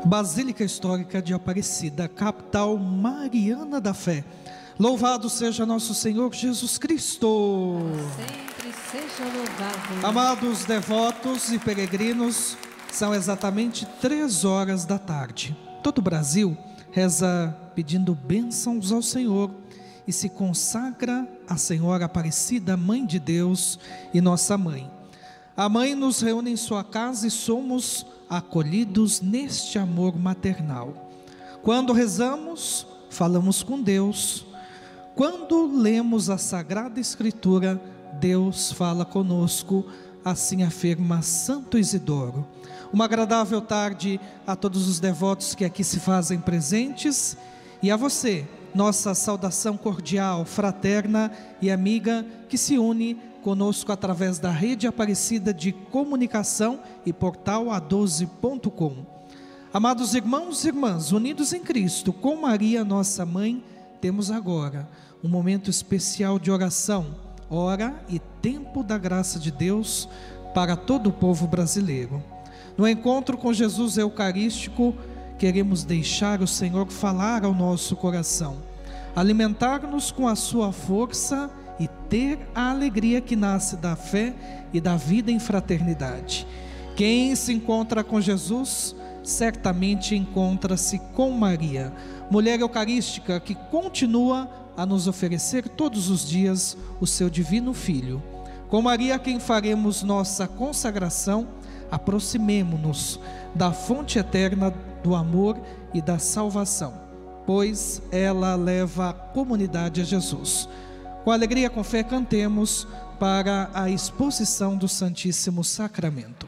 Basílica Histórica de Aparecida, capital mariana da fé. Louvado seja nosso Senhor Jesus Cristo. Sempre seja louvado. Amados devotos e peregrinos, são exatamente 3 horas da tarde. Todo o Brasil reza pedindo bênçãos ao Senhor e se consagra à Senhora Aparecida, Mãe de Deus e nossa Mãe. A Mãe nos reúne em sua casa e somos acolhidos neste amor maternal. Quando rezamos, falamos com Deus. Quando lemos a Sagrada Escritura, Deus fala conosco, assim afirma Santo Isidoro. Uma agradável tarde a todos os devotos que aqui se fazem presentes e a você, nossa saudação cordial, fraterna e amiga que se une conosco através da Rede Aparecida de Comunicação e portal A12.com. Amados irmãos e irmãs, unidos em Cristo, com Maria, nossa Mãe, temos agora um momento especial de oração, hora e tempo da graça de Deus para todo o povo brasileiro. No encontro com Jesus Eucarístico, queremos deixar o Senhor falar ao nosso coração, alimentar-nos com a sua força e ter a alegria que nasce da fé e da vida em fraternidade. Quem se encontra com Jesus, certamente encontra-se com Maria, mulher eucarística que continua a nos oferecer todos os dias o seu divino Filho. Com Maria, quem faremos nossa consagração, aproximemo-nos da fonte eterna do amor e da salvação, pois ela leva a comunidade a Jesus. Com alegria, com fé, cantemos para a exposição do Santíssimo Sacramento.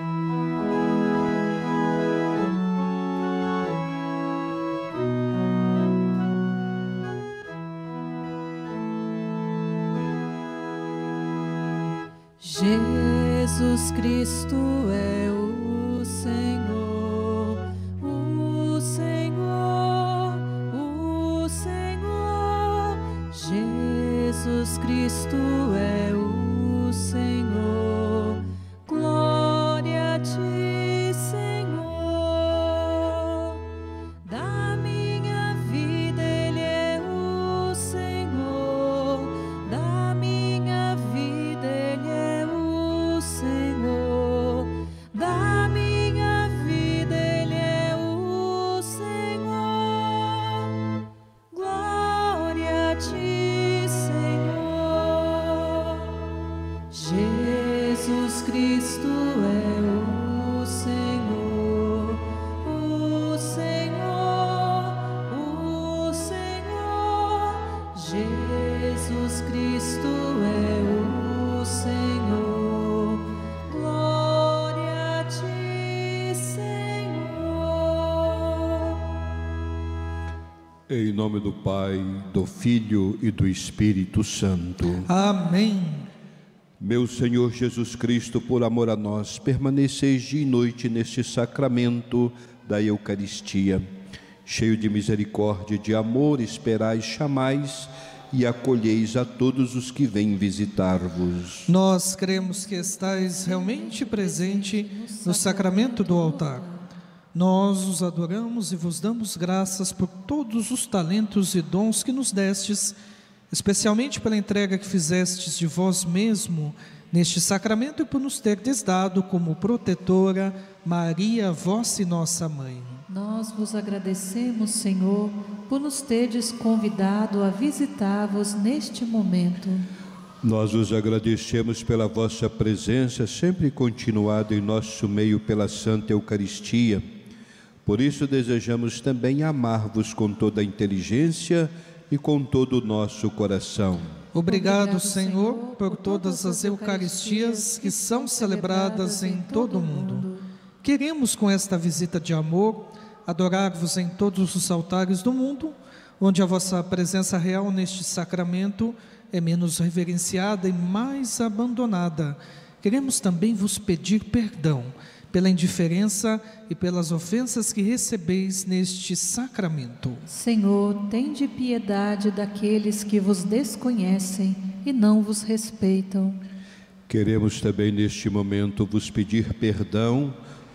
Jesus Cristo é o Senhor, o Senhor, o Senhor. Jesus Cristo é o Senhor, glória a ti, Senhor. Da minha vida Ele é o Senhor, da minha vida Ele é o Senhor, da minha vida Ele é o Senhor, glória a ti, Senhor. Jesus Cristo é o Senhor, o Senhor, o Senhor. Jesus Cristo é o Senhor, glória a ti, Senhor. Em nome do Pai, do Filho e do Espírito Santo. Amém. Meu Senhor Jesus Cristo, por amor a nós, permaneceis dia e noite neste sacramento da Eucaristia. Cheio de misericórdia e de amor, esperais, chamais e acolheis a todos os que vêm visitar-vos. Nós cremos que estais realmente presente no sacramento do altar. Nós os adoramos e vos damos graças por todos os talentos e dons que nos destes, especialmente pela entrega que fizestes de vós mesmo neste sacramento e por nos terdes dado como protetora Maria, vossa e nossa Mãe. Nós vos agradecemos, Senhor, por nos terdes convidado a visitar-vos neste momento. Nós vos agradecemos pela vossa presença sempre continuada em nosso meio pela Santa Eucaristia. Por isso desejamos também amar-vos com toda a inteligência e com todo o nosso coração. Obrigado, Senhor, por todas as Eucaristias que são celebradas em todo o mundo. Queremos, com esta visita de amor, adorar-vos em todos os altares do mundo, onde a vossa presença real neste sacramento é menos reverenciada e mais abandonada. Queremos também vos pedir perdão pela indiferença e pelas ofensas que recebeis neste sacramento. Senhor, tende piedade daqueles que vos desconhecem e não vos respeitam. Queremos também neste momento vos pedir perdão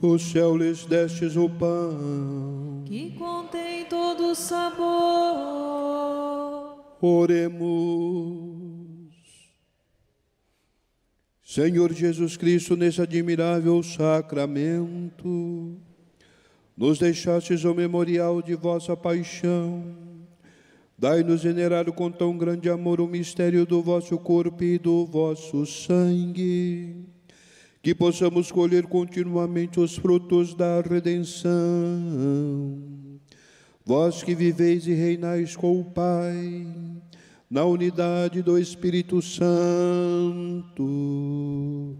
Do céu lhes destes o pão, que contém todo o sabor. Oremos. Senhor Jesus Cristo, nesse admirável sacramento, nos deixastes o memorial de vossa paixão. Dai-nos venerar com tão grande amor o mistério do vosso corpo e do vosso sangue, que possamos colher continuamente os frutos da redenção. Vós que viveis e reinais com o Pai, na unidade do Espírito Santo.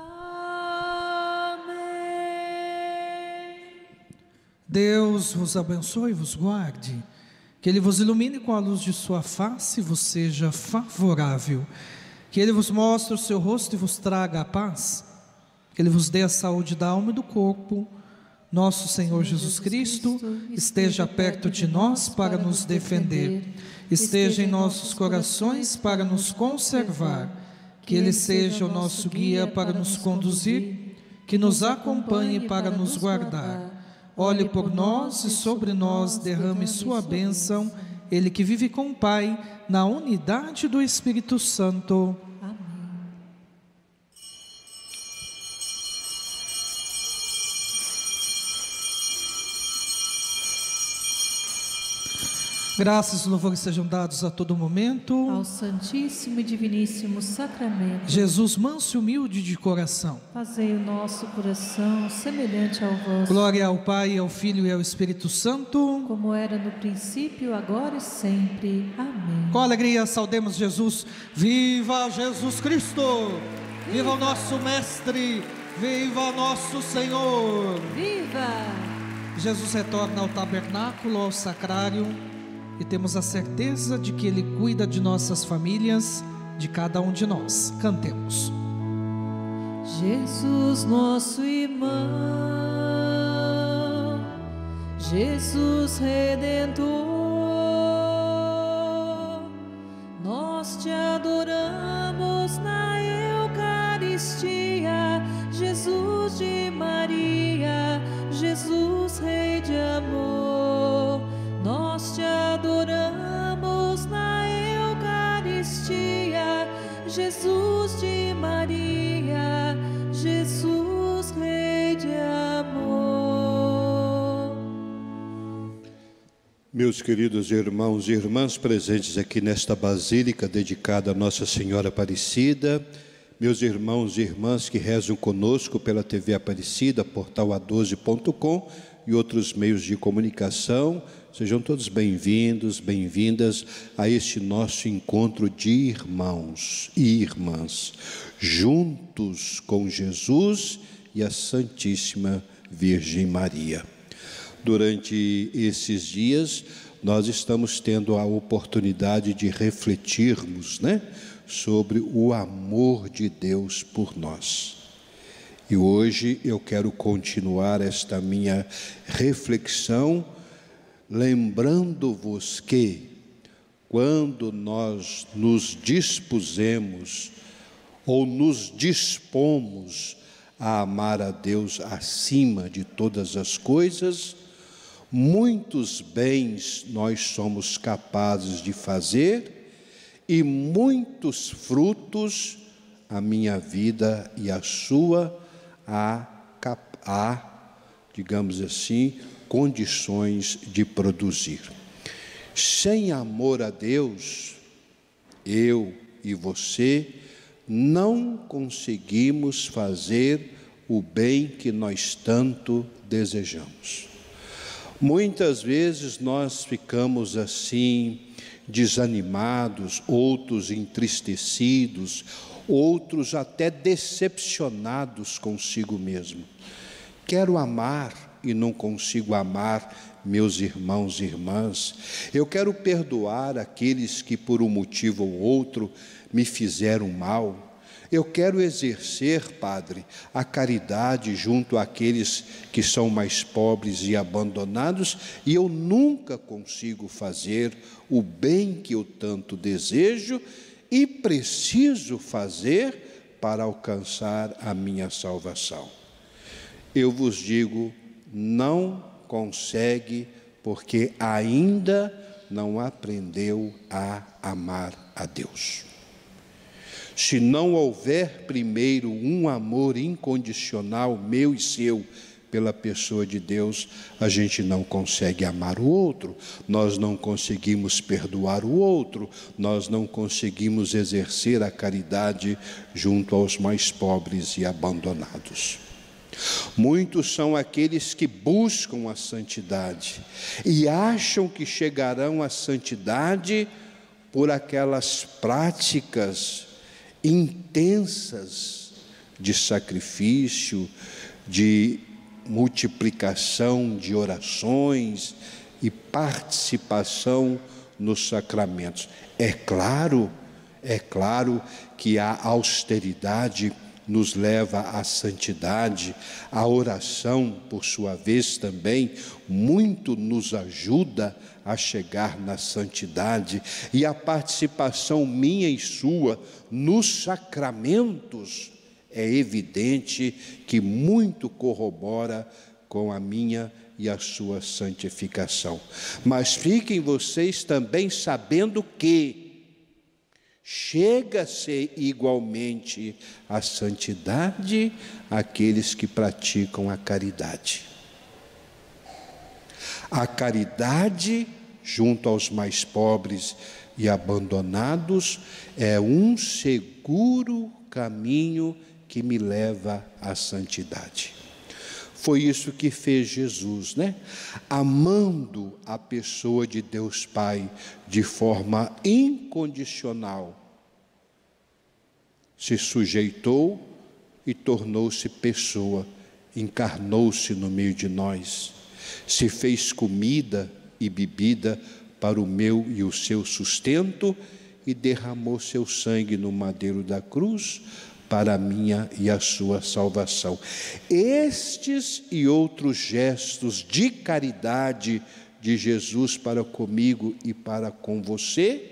Amém. Deus vos abençoe e vos guarde, que Ele vos ilumine com a luz de sua face e vos seja favorável, que Ele vos mostre o seu rosto e vos traga a paz, que Ele vos dê a saúde da alma e do corpo. Nosso Senhor Jesus Cristo esteja perto de nós para nos defender, esteja em nossos corações para nos conservar, que Ele seja o nosso guia para nos conduzir, que nos acompanhe para nos guardar. Olhe por nós e sobre nós derrame sua bênção, Ele que vive com o Pai, na unidade do Espírito Santo. Graças e louvores sejam dados a todo momento ao Santíssimo e Diviníssimo Sacramento. Jesus, manso e humilde de coração, fazei o nosso coração semelhante ao vosso. Glória ao Pai, ao Filho e ao Espírito Santo, como era no princípio, agora e sempre. Amém. Com alegria saudemos Jesus. Viva Jesus Cristo! Viva o nosso Mestre! Viva nosso Senhor! Viva! Jesus retorna ao tabernáculo, ao sacrário, e temos a certeza de que Ele cuida de nossas famílias, de cada um de nós. Cantemos. Jesus, nosso irmão, Jesus Redentor, nós te adoramos na Eucaristia, Jesus de Maria, Jesus Rei de amor. Nós te adoramos na Eucaristia, Jesus de Maria, Jesus Rei de amor. Meus queridos irmãos e irmãs presentes aqui nesta basílica dedicada a Nossa Senhora Aparecida, meus irmãos e irmãs que rezam conosco pela TV Aparecida, portal a12.com e outros meios de comunicação, sejam todos bem-vindos, bem-vindas a este nosso encontro de irmãos e irmãs, juntos com Jesus e a Santíssima Virgem Maria. Durante esses dias, nós estamos tendo a oportunidade de refletirmos, sobre o amor de Deus por nós. E hoje eu quero continuar esta minha reflexão, lembrando-vos que, quando nós nos dispusemos ou nos dispomos a amar a Deus acima de todas as coisas, muitos bens nós somos capazes de fazer e muitos frutos a minha vida e a sua digamos assim, condições de produzir. Sem amor a Deus, eu e você não conseguimos fazer o bem que nós tanto desejamos. Muitas vezes nós ficamos assim, desanimados, outros entristecidos, outros até decepcionados consigo mesmo. Quero amar e não consigo amar meus irmãos e irmãs. Eu quero perdoar aqueles que por um motivo ou outro me fizeram mal. Eu quero exercer, Padre, a caridade junto àqueles que são mais pobres e abandonados, e eu nunca consigo fazer o bem que eu tanto desejo e preciso fazer para alcançar a minha salvação. Eu vos digo, não consegue, porque ainda não aprendeu a amar a Deus. Se não houver primeiro um amor incondicional, meu e seu, pela pessoa de Deus, a gente não consegue amar o outro, nós não conseguimos perdoar o outro, nós não conseguimos exercer a caridade junto aos mais pobres e abandonados. Muitos são aqueles que buscam a santidade e acham que chegarão à santidade por aquelas práticas intensas de sacrifício, de multiplicação de orações e participação nos sacramentos. É claro que a austeridade nos leva à santidade, a oração, por sua vez, também muito nos ajuda a chegar na santidade, e a participação minha e sua nos sacramentos é evidente que muito corrobora com a minha e a sua santificação. Mas fiquem vocês também sabendo que chega-se igualmente à santidade aqueles que praticam a caridade. A caridade junto aos mais pobres e abandonados é um seguro caminho que me leva à santidade. Foi isso que fez Jesus, né? Amando a pessoa de Deus Pai de forma incondicional, se sujeitou e tornou-se pessoa, encarnou-se no meio de nós, se fez comida e bebida para o meu e o seu sustento e derramou seu sangue no madeiro da cruz para a minha e a sua salvação. Estes e outros gestos de caridade de Jesus para comigo e para com você,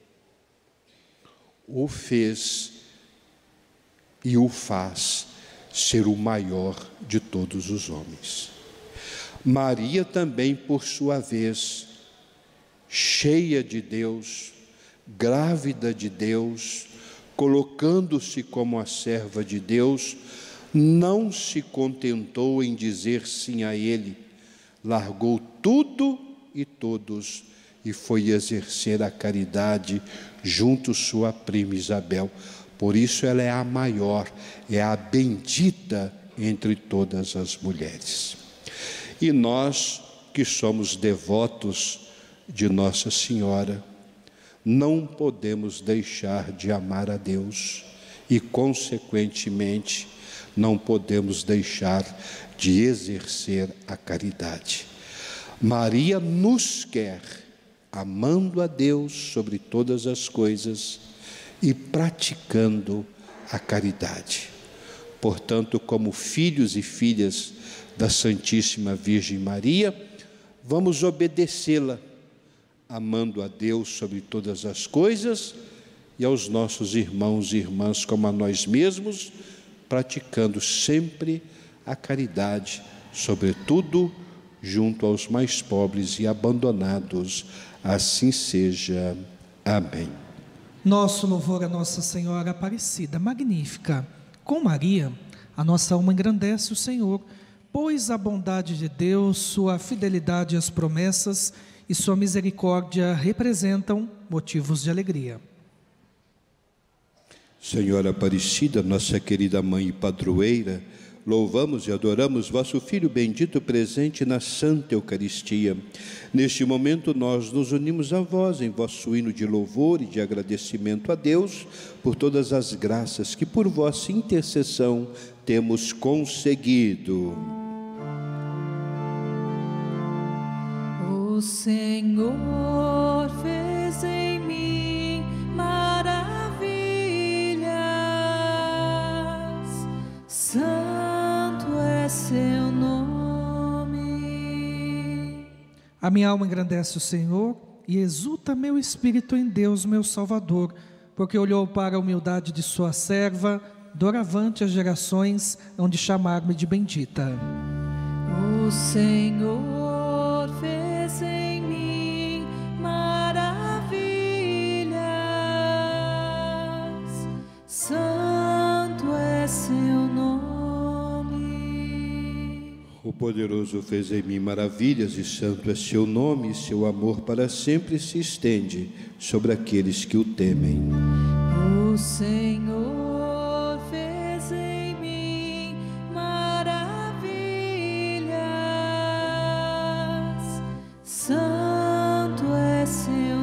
o fez e o faz ser o maior de todos os homens. Maria também, por sua vez, cheia de Deus, grávida de Deus, colocando-se como a serva de Deus, não se contentou em dizer sim a Ele, largou tudo e todos e foi exercer a caridade junto sua prima Isabel. Por isso ela é a maior, é a bendita entre todas as mulheres. E nós que somos devotos de Nossa Senhora, não podemos deixar de amar a Deus e, consequentemente, não podemos deixar de exercer a caridade. Maria nos quer, amando a Deus sobre todas as coisas e praticando a caridade. Portanto, como filhos e filhas da Santíssima Virgem Maria, vamos obedecê-la, amando a Deus sobre todas as coisas e aos nossos irmãos e irmãs como a nós mesmos, praticando sempre a caridade, sobretudo junto aos mais pobres e abandonados. Assim seja. Amém. Nosso louvor a Nossa Senhora Aparecida, magnífica. Com Maria, a nossa alma engrandece o Senhor, pois a bondade de Deus, sua fidelidade às promessas e sua misericórdia representam motivos de alegria. Senhora Aparecida, nossa querida mãe e padroeira, louvamos e adoramos vosso Filho bendito presente na Santa Eucaristia. Neste momento nós nos unimos a vós em vosso hino de louvor e de agradecimento a Deus por todas as graças que por vossa intercessão temos conseguido. O Senhor fez em mim maravilhas, santo é seu nome. A minha alma engrandece o Senhor e exulta meu espírito em Deus, meu Salvador, porque olhou para a humildade de sua serva. doravante as gerações hão de chamar-me de bendita. O Senhor fez em mim maravilhas, santo é seu nome. O poderoso fez em mim maravilhas e santo é seu nome, e seu amor para sempre se estende sobre aqueles que o temem. O Senhor fez em mim maravilhas, santo é seu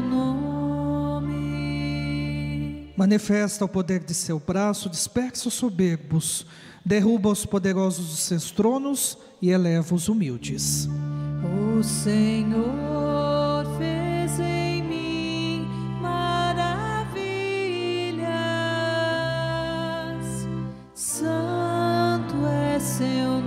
nome. Manifesta o poder de seu braço, dispersa os soberbos, derruba os poderosos dos seus tronos e eleva os humildes. O Senhor fez em mim maravilhas, santo é seu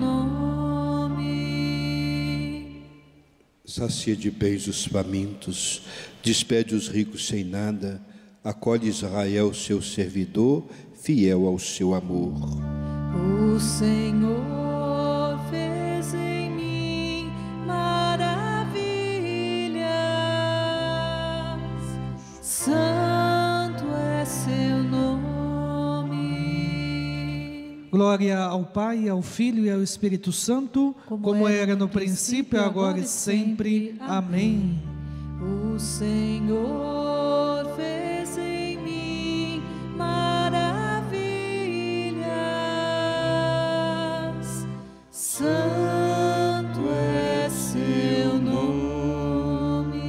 nome. Sacia de bens os famintos, despede os ricos sem nada, acolhe Israel, seu servidor, fiel ao seu amor. O Senhor fez em mim maravilhas, santo é seu nome. Glória ao Pai, ao Filho e ao Espírito Santo, como era no princípio, agora e sempre. Amém. O Senhor fez em mim maravilhas, santo é seu nome.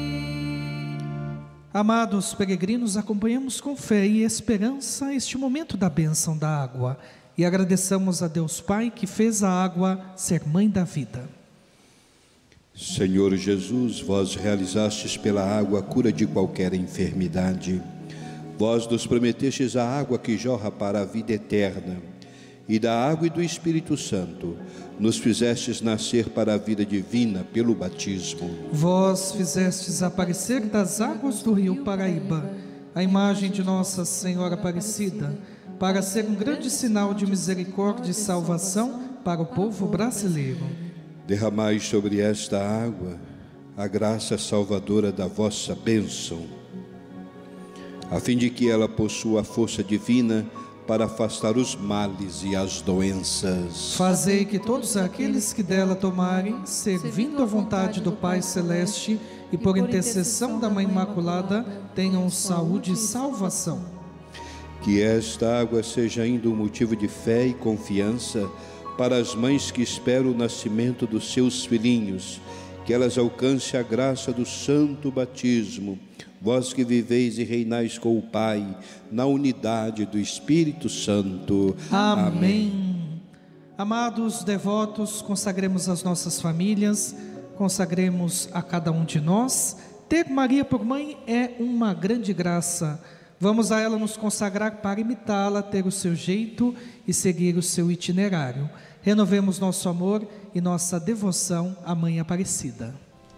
Amados peregrinos, acompanhamos com fé e esperança este momento da bênção da água e agradecemos a Deus Pai que fez a água ser mãe da vida. Senhor Jesus, vós realizastes pela água a cura de qualquer enfermidade. Vós nos prometestes a água que jorra para a vida eterna, e da água e do Espírito Santo nos fizestes nascer para a vida divina pelo batismo. Vós fizestes aparecer das águas do rio Paraíba a imagem de Nossa Senhora Aparecida, para ser um grande sinal de misericórdia e salvação para o povo brasileiro. Derramai sobre esta água a graça salvadora da vossa bênção, a fim de que ela possua a força divina para afastar os males e as doenças. Fazei que todos aqueles que dela tomarem, servindo à vontade do Pai Celeste e por intercessão da Mãe Imaculada, tenham saúde e salvação. Que esta água seja ainda um motivo de fé e confiança para as mães que esperam o nascimento dos seus filhinhos, que elas alcancem a graça do santo batismo, vós que viveis e reinais com o Pai, na unidade do Espírito Santo. Amém. Amados devotos, consagremos as nossas famílias, consagremos a cada um de nós. Ter Maria por mãe é uma grande graça. Vamos a ela nos consagrar para imitá-la, ter o seu jeito e seguir o seu itinerário. Renovemos nosso amor e nossa devoção à Mãe Aparecida.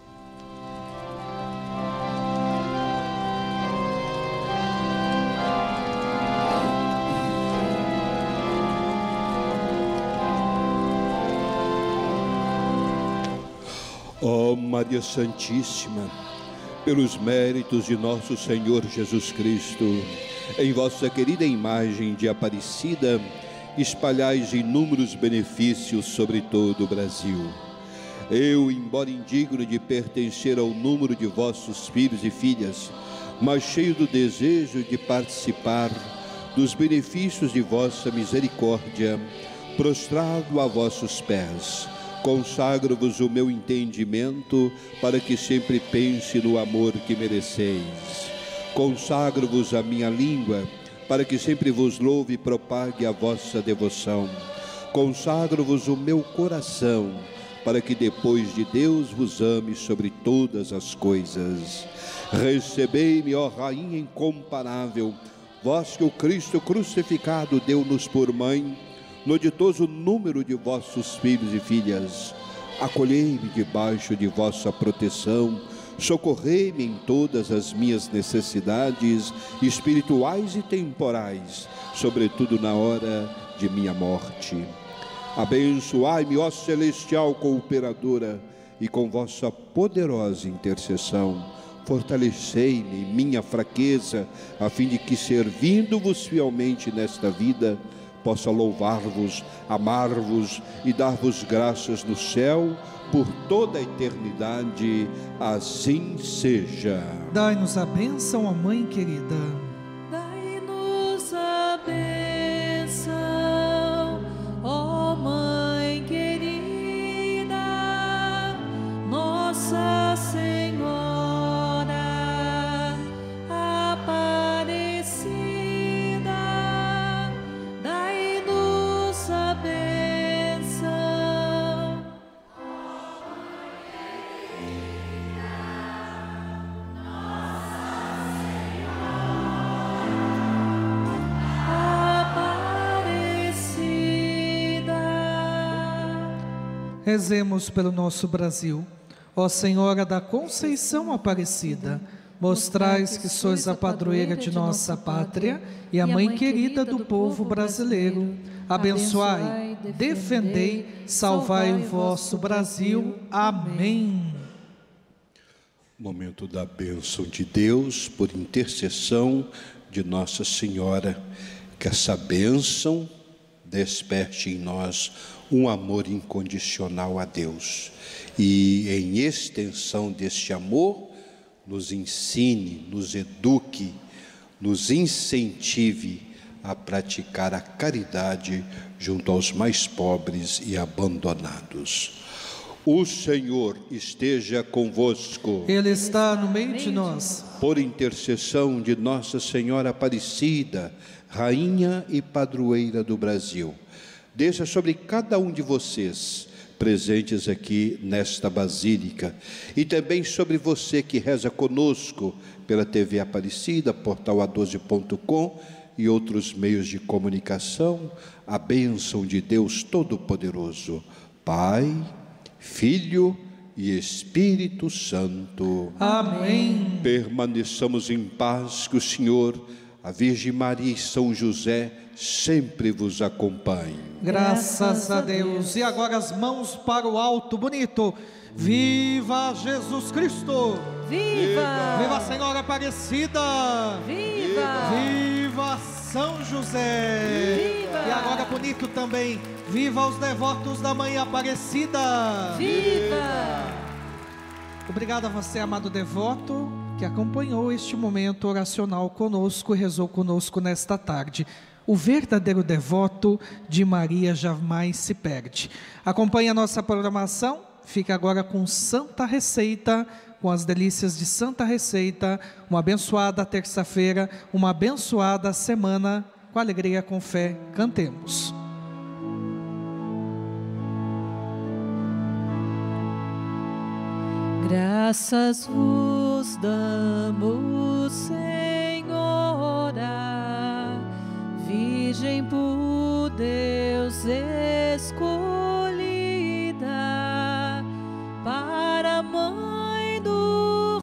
Ó Maria Santíssima, pelos méritos de nosso Senhor Jesus Cristo, em vossa querida imagem de Aparecida, espalhais inúmeros benefícios sobre todo o Brasil. Eu, embora indigno de pertencer ao número de vossos filhos e filhas, mas cheio do desejo de participar dos benefícios de vossa misericórdia, prostrado a vossos pés, consagro-vos o meu entendimento para que sempre pense no amor que mereceis. Consagro-vos a minha língua para que sempre vos louve e propague a vossa devoção. Consagro-vos o meu coração para que depois de Deus vos ame sobre todas as coisas. Recebei-me, ó Rainha incomparável, vós que o Cristo crucificado deu-nos por mãe, no ditoso número de vossos filhos e filhas. Acolhei-me debaixo de vossa proteção, Socorrei-me em todas as minhas necessidades espirituais e temporais, sobretudo na hora de minha morte. Abençoai-me, ó celestial cooperadora, e com vossa poderosa intercessão, fortalecei-me em minha fraqueza, a fim de que, servindo-vos fielmente nesta vida, possa louvar-vos, amar-vos e dar-vos graças no céu por toda a eternidade. Assim seja. Dai-nos a bênção, ó Mãe querida. Dai-nos a bênção, ó Mãe querida, Nossa Senhora Aparecida. Dai-nos a bênção, Rezemos pelo nosso Brasil. Ó Senhora da Conceição Aparecida, mostrais que sois a padroeira de nossa pátria e a mãe querida do povo brasileiro. Abençoai, defendei, salvai o vosso Brasil. Amém. Momento da bênção de Deus, por intercessão de Nossa Senhora. Que essa bênção desperte em nós um amor incondicional a Deus. E em extensão deste amor, nos ensine, nos eduque, nos incentive a praticar a caridade junto aos mais pobres e abandonados. O Senhor esteja convosco. Ele está no meio de nós. Por intercessão de Nossa Senhora Aparecida, Rainha e Padroeira do Brasil, desça sobre cada um de vocês, presentes aqui nesta Basílica, e também sobre você que reza conosco pela TV Aparecida, portal A12.com e outros meios de comunicação, a bênção de Deus Todo-Poderoso, Pai, Filho e Espírito Santo. Amém. Permaneçamos em paz, que o Senhor, a Virgem Maria e São José sempre vos acompanhem. Graças a Deus. E agora as mãos para o alto, bonito. Viva Jesus Cristo! viva! Viva a Senhora Aparecida! Viva! Viva São José! Viva! E agora bonito também. Viva os devotos da Mãe Aparecida! Viva! Obrigado a você, amado devoto, que acompanhou este momento oracional conosco e rezou conosco nesta tarde. O verdadeiro devoto de Maria jamais se perde. Acompanhe a nossa programação, fica agora com Santa Receita, com as delícias de Santa Receita, uma abençoada terça-feira, uma abençoada semana, com alegria, com fé, cantemos. Graças vos damos, Senhor.